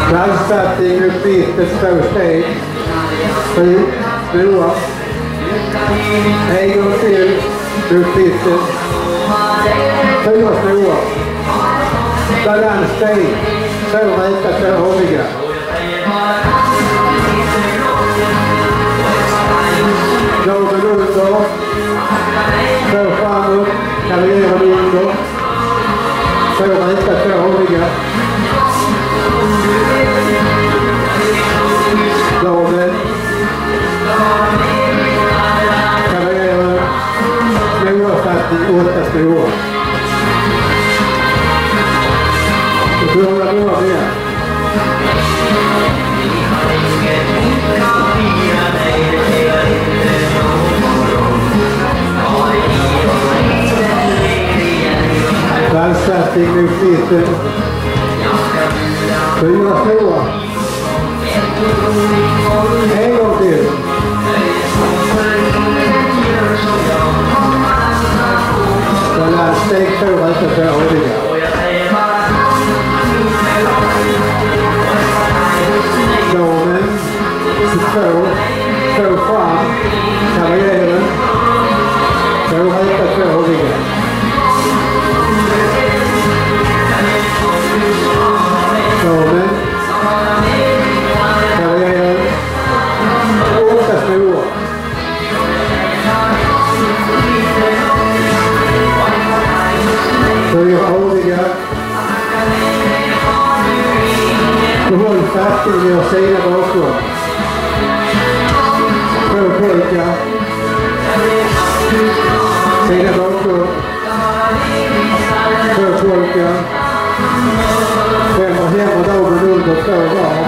Landsättning uppgifter 2 steg. 7 broar. En gång till uppgifter. 4 broar. Balanssteg. 2 räta, 2 hålliga. Lagen under. 2 framåt. Karriären under. 2 räta, 2 hålliga. Lagen. Karriären. Broarfattning 8 broar. Och börjar broar igen. Landsättning mot mitten. 4 stora. En gång till. Balanssteg 2 rätta 2 hålliga. Damen 2 fram. Karriären 2 rätta 2 hålliga. Damen karriären 8 stora. Fyra hålliga. Behåll fattning och sida bakom. 2 pojkar. Sida bakom. 2 pojkar. 5 hem och dagen under 2 var.